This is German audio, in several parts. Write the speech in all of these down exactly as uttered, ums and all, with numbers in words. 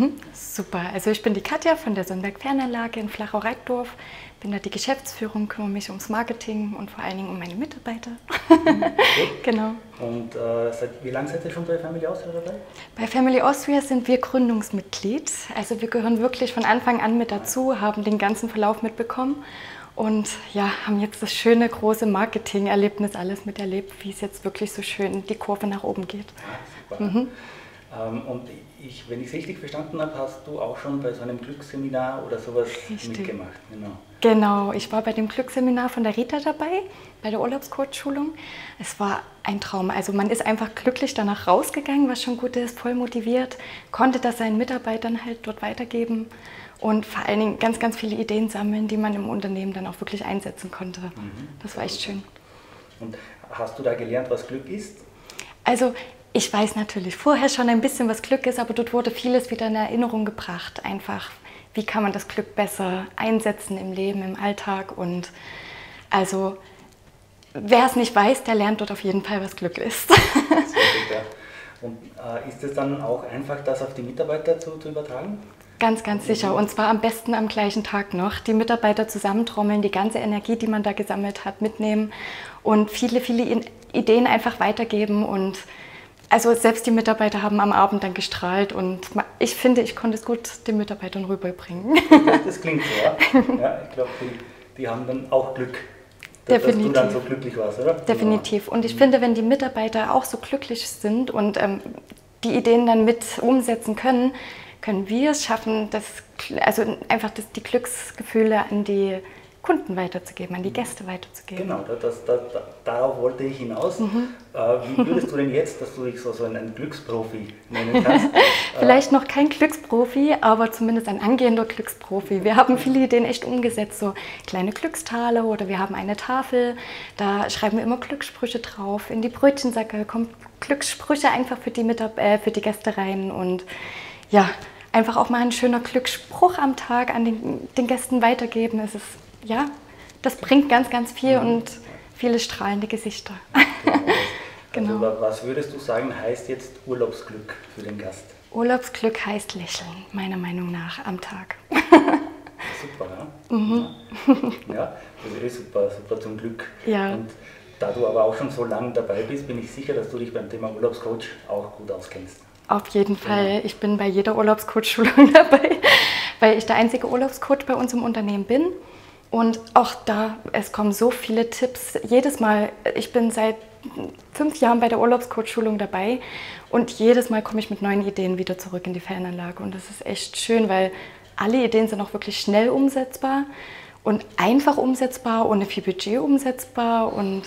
Hm, super, also ich bin die Katja von der Sonnenberg-Fernanlage in Flachau-Reitdorf, bin da die Geschäftsführung, kümmere mich ums Marketing und vor allen Dingen um meine Mitarbeiter. Mhm, Genau. Und äh, seit, wie lange seid ihr schon bei Family Austria dabei? Bei Family Austria sind wir Gründungsmitglied, also wir gehören wirklich von Anfang an mit dazu, haben den ganzen Verlauf mitbekommen und ja, haben jetzt das schöne große Marketing-Erlebnis alles miterlebt, wie es jetzt wirklich so schön die Kurve nach oben geht. Ah, super. Mhm. Ähm, und ich, wenn ich es richtig verstanden habe, hast du auch schon bei so einem Glücksseminar oder sowas Richtig. mitgemacht. Genau. Genau, ich war bei dem Glücksseminar von der Rita dabei, bei der Urlaubscoach-Schulung. Es war ein Traum. Also man ist einfach glücklich danach rausgegangen, was schon gut ist, voll motiviert, konnte das seinen Mitarbeitern halt dort weitergeben und vor allen Dingen ganz, ganz viele Ideen sammeln, die man im Unternehmen dann auch wirklich einsetzen konnte. Mhm. Das war echt schön. Und hast du da gelernt, was Glück ist? Also ich weiß natürlich vorher schon ein bisschen, was Glück ist, aber dort wurde vieles wieder in Erinnerung gebracht. Einfach, wie kann man das Glück besser einsetzen im Leben, im Alltag. Und also, wer es nicht weiß, der lernt dort auf jeden Fall, was Glück ist. Sehr gut, ja. Und äh, ist es dann auch einfach, das auf die Mitarbeiter zu, zu übertragen? Ganz, ganz sicher. Und zwar am besten am gleichen Tag noch. Die Mitarbeiter zusammentrommeln, die ganze Energie, die man da gesammelt hat, mitnehmen und viele, viele Ideen einfach weitergeben. Und also selbst die Mitarbeiter haben am Abend dann gestrahlt und ich finde, ich konnte es gut den Mitarbeitern rüberbringen. Das, das klingt so, ja. Ja, ich glaube, die, die haben dann auch Glück, dass, dass du dann so glücklich warst, oder? Definitiv. Und ich finde, wenn die Mitarbeiter auch so glücklich sind und ähm, die Ideen dann mit umsetzen können, können wir es schaffen, das, also einfach das, die Glücksgefühle an die Kunden weiterzugeben, an die Gäste weiterzugeben. Genau, das, das, das, darauf wollte ich hinaus. Mhm. Äh, wie würdest du denn jetzt, dass du dich so, so einen Glücksprofi nennen kannst? Vielleicht noch kein Glücksprofi, aber zumindest ein angehender Glücksprofi. Wir haben viele Ideen echt umgesetzt, so kleine Glückstale oder wir haben eine Tafel, da schreiben wir immer Glückssprüche drauf. In die Brötchensacke kommen Glückssprüche einfach für die, Mitab äh, für die Gäste rein und ja, einfach auch mal ein schöner Glücksspruch am Tag an den, den Gästen weitergeben. Es ist, ja, das bringt ganz, ganz viel mhm. und viele strahlende Gesichter. Genau. Also, was würdest du sagen, heißt jetzt Urlaubsglück für den Gast? Urlaubsglück heißt Lächeln, meiner Meinung nach, am Tag. Super, ja? Mhm. Ja, das ist eh super, super zum Glück. Ja. Und da du aber auch schon so lange dabei bist, bin ich sicher, dass du dich beim Thema Urlaubscoach auch gut auskennst. Auf jeden Fall. Ich bin bei jeder Urlaubscoach-Schulung dabei, weil ich der einzige Urlaubscoach bei uns im Unternehmen bin. Und auch da, es kommen so viele Tipps. Jedes Mal, ich bin seit fünf Jahren bei der Urlaubscoach-Schulung dabei und jedes Mal komme ich mit neuen Ideen wieder zurück in die Ferienanlage. Und das ist echt schön, weil alle Ideen sind auch wirklich schnell umsetzbar und einfach umsetzbar, ohne viel Budget umsetzbar und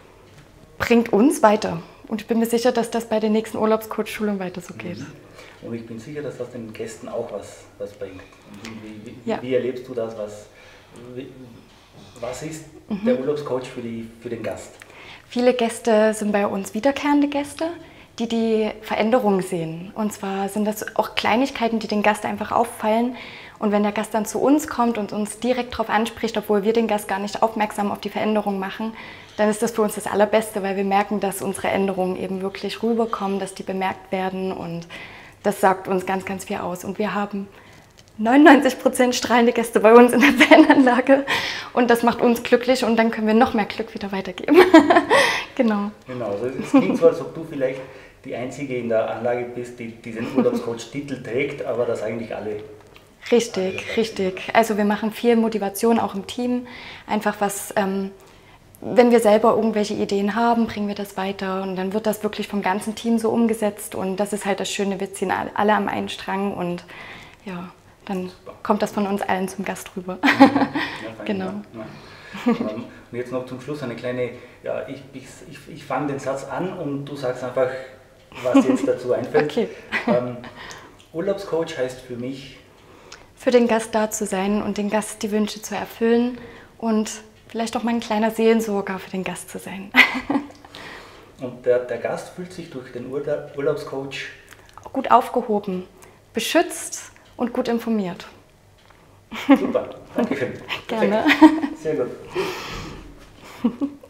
bringt uns weiter. Und ich bin mir sicher, dass das bei der nächsten Urlaubscoach-Schulung weiter so geht. Und ich bin sicher, dass das den Gästen auch was, was bringt. Wie, wie, ja. wie erlebst du das? Was, wie, was ist mhm. der Urlaubscoach für, die, für den Gast? Viele Gäste sind bei uns wiederkehrende Gäste, die die Veränderungen sehen. Und zwar sind das auch Kleinigkeiten, die den Gast einfach auffallen. Und wenn der Gast dann zu uns kommt und uns direkt darauf anspricht, obwohl wir den Gast gar nicht aufmerksam auf die Veränderung machen, dann ist das für uns das Allerbeste, weil wir merken, dass unsere Änderungen eben wirklich rüberkommen, dass die bemerkt werden und das sagt uns ganz, ganz viel aus. Und wir haben neunundneunzig Prozent strahlende Gäste bei uns in der Ferienanlage und das macht uns glücklich und dann können wir noch mehr Glück wieder weitergeben. Genau. Genau, also es klingt so, als ob du vielleicht die Einzige in der Anlage bist, die diesen Urlaubscoach-Titel trägt, aber das eigentlich alle. Richtig, alle richtig. Also wir machen viel Motivation auch im Team, einfach was... Ähm, wenn wir selber irgendwelche Ideen haben, bringen wir das weiter und dann wird das wirklich vom ganzen Team so umgesetzt und das ist halt das Schöne, wir ziehen alle am einen Strang und ja, dann kommt das von uns allen zum Gast rüber. Ja, genau. Ja. Und jetzt noch zum Schluss eine kleine, ja, ich, ich, ich, ich fange den Satz an und du sagst einfach, was jetzt dazu einfällt. Okay. Ähm, Urlaubscoach heißt für mich? Für den Gast da zu sein und den Gast die Wünsche zu erfüllen und vielleicht auch mal ein kleiner Seelensorger für den Gast zu sein. Und der, der Gast fühlt sich durch den Urlaubscoach gut aufgehoben, beschützt und gut informiert. Super, danke schön. Gerne. Sehr gut.